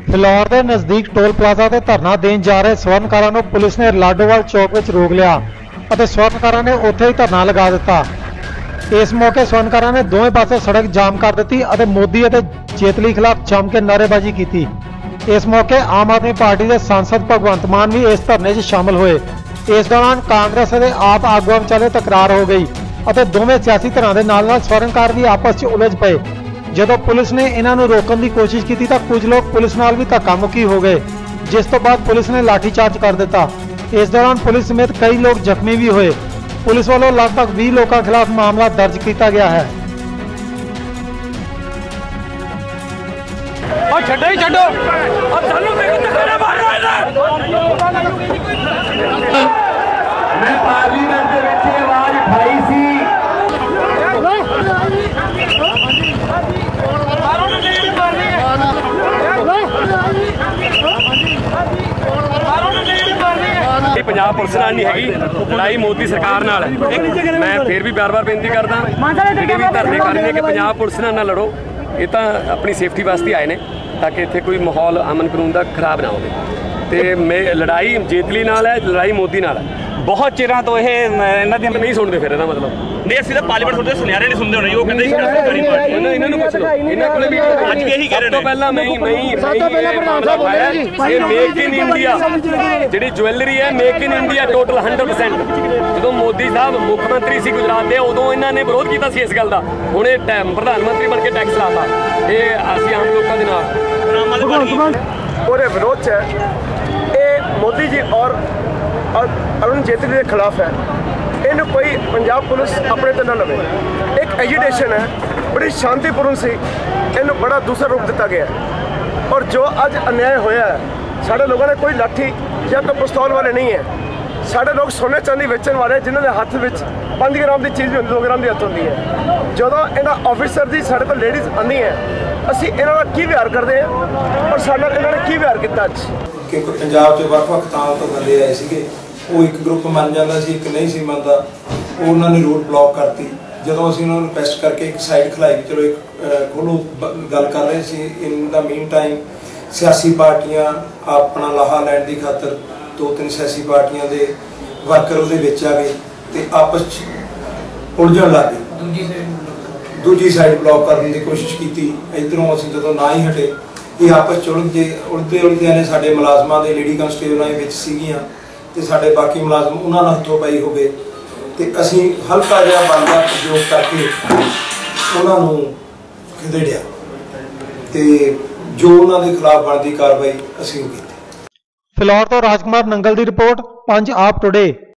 ਫਿਲੌਰ ਦੇ ਨਜ਼ਦੀਕ toll plaza ਤੇ ਧਰਨਾ ਦੇਣ ਜਾ ਰਹੇ ਸਵਰਨਕਾਰਾਂ ਨੂੰ ਪੁਲਿਸ ਨੇ ਲਾਡੋਵਾਲ ਚੌਕ ਵਿੱਚ ਰੋਕ ਲਿਆ ਅਤੇ ਸਵਰਨਕਾਰਾਂ ਨੇ ਉੱਥੇ ਹੀ ਧਰਨਾ ਲਗਾ ਦਿੱਤਾ। ਇਸ ਮੌਕੇ ਸਵਰਨਕਾਰਾਂ ਨੇ ਦੋਵੇਂ ਪਾਸੇ ਸੜਕ ਜਾਮ ਕਰ ਦਿੱਤੀ ਅਤੇ ਮੋਦੀ ਅਤੇ ਜੇਤਲੀ ਖਿਲਾਫ ਜੰਮ ਕੇ ਨਾਅਰੇਬਾਜ਼ੀ ਕੀਤੀ। ਇਸ ਮੌਕੇ ਆਮ ਆਦਮੀ ਪਾਰਟੀ ਦੇ ਸਾਂਸਦ ਭਗਵੰਤ ਮਾਨ ਵੀ ਇਸ ਧਰਨੇ 'ਚ ਸ਼ਾਮਲ ਹੋਏ। ਇਸ ਦੌਰਾਨ ਕਾਂਗਰਸ ਅਤੇ ਆਪ ਆਗੂਆਂ ਵਿਚਾਲੇ ਤਕਰਾਰ ਹੋ ਗਈ ਅਤੇ ਦੋਵੇਂ ਸਿਆਸੀ ਧਿਰਾਂ ਦੇ ਨਾਲ ਸਵਰਨਕਾਰ ਵੀ ਆਪਸ 'ਚ ਉਲਝ ਪਏ। ਜਦੋਂ ਪੁਲਿਸ ਨੇ ਇਹਨਾਂ ਨੂੰ ਰੋਕਣ ਦੀ ਕੋਸ਼ਿਸ਼ ਕੀਤੀ ਤਾਂ ਕੁਝ ਲੋਕ ਪੁਲਿਸ ਨਾਲ ਵੀ ਧੱਕਾ ਮੁੱਕੀ ਹੋ ਗਏ, ਜਿਸ ਤੋਂ ਬਾਅਦ ਪੁਲਿਸ ਨੇ ਲਾਠੀਚਾਰਜ ਕਰ ਦਿੱਤਾ। ਇਸ ਦੌਰਾਨ ਪੁਲਿਸ ਸਮੇਤ ਕਈ ਲੋਕ ਜ਼ਖਮੀ ਵੀ ਹੋਏ। ਪੁਲਿਸ ਵੱਲੋਂ ਲਗਭਗ 20 ਲੋਕਾਂ ਖਿਲਾਫ ਮਾਮਲਾ ਦਰਜ ਕੀਤਾ ਗਿਆ ਹੈ। ਛੱਡੋ ਹੀ ਛੱਡੋ, ਸਾਨੂੰ ਧੱਕੇ ਮਾਰ ਰਹੇ ਮੈਂ ਪਾਰਲੀਮੈਂਟ ਦੇ ਵਿੱਚ ਆਵਾਜ਼ ਉਠਾਈ ਸੀ। ਪੰਜਾਬ ਪੁਲਿਸ ਨਾਲ नहीं हैगी, लड़ाई मोदी सरकार नाल है। मैं फिर भी बार बार बेनती करदा ਜਿਹੜੇ ਵੀ ਧਰਨੇ ਕਰ ਰਹੇ ਨੇ ਕਿ ਪੰਜਾਬ ਪੁਲਿਸ ਨਾਲ ਨਾ ਲੜੋ। ਇਹ ਤਾਂ ਆਪਣੀ ਸੇਫਟੀ ਵਾਸਤੇ ਆਏ ਨੇ ਤਾਂ ਕਿ ਇੱਥੇ ਕੋਈ ਮਾਹੌਲ ਅਮਨ ਕਾਨੂੰਨ ਦਾ ਖਰਾਬ ਨਾ ਹੋਵੇ। ਤੇ ਲੜਾਈ ਜੇਤਲੀ ਨਾਲ ਹੈ, ਲੜਾਈ ਮੋਦੀ ਨਾਲ ਹੈ। ਬਹੁਤ ਚਿਰਾਂ ਤੋਂ ਇਹ ਇਹਨਾਂ ਦੀ ਨਹੀਂ ਸੁਣਦੇ, ਫਿਰ ਇਹਦਾ ਮਤਲਬ ਨਹੀਂ ਅਸੀਂ ਤਾਂ ਪਾਰਲੀਮੈਂਟ ਸੁਣਦੇ, ਸੁਨਿਆਰੇ ਨਹੀਂ ਸੁਣਦੇ ਹੋਣੇ। ਉਹ ਕਹਿੰਦੇ ਸਰਕਾਰੀ ਪਾਰਟੀ ਇਹਨਾਂ ਨੂੰ ਪੁੱਛ ਲਓ, ਇਹਨਾਂ ਕੋਲੇ ਵੀ ਅੱਜ ਇਹੀ ਕਹਿ ਰਹੇ ਨੇ। ਪਹਿਲਾਂ ਮੈਂ ਇਹ ਮੇਕ ਇਨ ਇੰਡੀਆ ਜਿਹੜੀ ਜੁਐਲਰੀ ਹੈ, ਮੇਕ ਇਨ ਇੰਡੀਆ ਟੋਟਲ 100%। ਜਦੋਂ ਮੋਦੀ ਸਾਹਿਬ ਮੁੱਖ ਮੰਤਰੀ ਸੀ ਗੁਜਰਾਤ ਦੇ, ਉਦੋਂ ਇਹਨਾਂ ਨੇ ਵਿਰੋਧ ਕੀਤਾ ਸੀ ਇਸ ਗੱਲ ਦਾ। ਹੁਣ ਇਹ ਪ੍ਰਧਾਨ ਮੰਤਰੀ ਬਣ ਕੇ ਟੈਕਸ ਲਾਤਾ। ਇਹ ਅਸੀਂ ਆਮ ਲੋਕਾਂ ਦੇ ਨਾਲ ਉਹਦੇ ਵਿਰੋਧ 'ਚ ਇਹ ਮੋਦੀ ਜੀ ਔਰ अरुण जेतली के खिलाफ है। इन्हें कोई पंजाब पुलिस अपने तो ना लवे। एक एजिटेशन है, बड़ी शांतिपूर्ण सी, इन्हें बड़ा दूसरा रूप दिता गया है। और जो अज अन्याय होया है, साढ़े लोगों ने कोई लाठी या कोई पिस्तौल वाले नहीं है। साढ़े लोग सोने चांदी बेचने वाले जिन्होंने हाथ में 5 ग्राम की चीज़ भी होती, 2 ग्राम की हथ होती है। जो इन्होंने ऑफिसर की साढ़े को लेडीज़ आती है, असी इन्हों का की व्यवहार करते हैं और साढ़े इन्होंने की व्यवहार किया। अज क्योंकि पंजाब च ਵੱਖ-ਵੱਖ ਥਾਵਾਂ ਤੋਂ ਬੰਦੇ ਆਏ ਸੀਗੇ, ਉਹ ਇੱਕ ਗਰੁੱਪ ਮੰਨ ਜਾਂਦਾ ਸੀ, ਇੱਕ ਨਹੀਂ ਸੀ ਮੰਨਦਾ। ਉਹਨਾਂ ਨੇ ਰੋਡ ਬਲੌਕ ਕਰਤੀ। ਜਦੋਂ ਅਸੀਂ ਉਹਨਾਂ ਨੂੰ ਰਿਕੁਐਸਟ ਕਰਕੇ ਇੱਕ ਸਾਈਡ ਖਿਲਾਈ, ਚਲੋ ਇੱਕ ਖੋਲੋ ਗੱਲ ਕਰ ਰਹੇ ਸੀ। ਇਨ ਦਾ ਮੀਨ ਟਾਈਮ ਸਿਆਸੀ ਪਾਰਟੀਆਂ ਆਪਣਾ ਲਾਹਾ ਲੈਣ ਦੀ ਖਾਤਰ 2-3 ਸਿਆਸੀ ਪਾਰਟੀਆਂ ਦੇ ਵਰਕਰ ਉਹਦੇ ਵਿੱਚ ਆ ਗਏ ਤੇ ਆਪਸ 'ਚ ਉਲਝਣ ਲੱਗ ਗਏ। ਦੂਜੀ ਸਾਈਡ ਬਲੌਕ ਕਰਨ ਦੀ ਕੋਸ਼ਿਸ਼ ਕੀਤੀ। ਇੱਧਰੋਂ ਅਸੀਂ ਜਦੋਂ ਨਾ ਹੀ ਹਟੇ, ਇਹ ਆਪਸ 'ਚ ਉਲਝਦਿਆਂ ਨੇ ਸਾਡੇ ਮੁਲਾਜ਼ਮਾਂ ਦੇ ਲੇਡੀ ਕਨਸਟੇਬਲਾਂ ਦੇ ਵਿੱਚ ਸੀਗੀਆਂ ਤੇ ਸਾਡੇ ਬਾਕੀ ਮੁਲਾਜ਼ਮ ਉਹਨਾਂ ਨਾਲ ਹੱਥੋਂ ਪਾਈ ਹੋ ਗਏ ਤੇ ਅਸੀਂ ਹਲਕਾ ਜਿਹਾ ਬਣਦਾ ਪ੍ਰਯੋਗ ਕਰਕੇ ਉਹਨਾਂ ਨੂੰ ਖਦੇੜਿਆ ਤੇ ਜੋ ਉਹਨਾਂ ਦੇ ਖਿਲਾਫ ਬਣਦੀ ਕਾਰਵਾਈ ਅਸੀਂ ਕੀਤੀ। ਫਿਲੌਰ ਤੋਂ ਰਾਜਕੁਮਾਰ ਨੰਗਲ ਦੀ ਰਿਪੋਰਟ, ਪੰਜ ਆਪ ਟੁਡੇ।